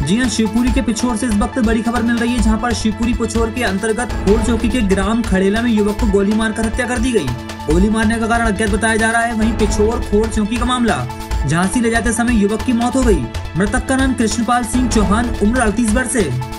जी हां, शिवपुरी के पिछोर से इस वक्त बड़ी खबर मिल रही है, जहां पर शिवपुरी पिछोर के अंतर्गत खोर चौकी के ग्राम खड़ेला में युवक को गोली मारकर हत्या कर दी गई। गोली मारने का कारण अज्ञात बताया जा रहा है। वहीं पिछोर खोर चौकी का मामला, झांसी ले जाते समय युवक की मौत हो गई। मृतक का नाम कृष्णपाल सिंह चौहान, उम्र 38 वर्ष है।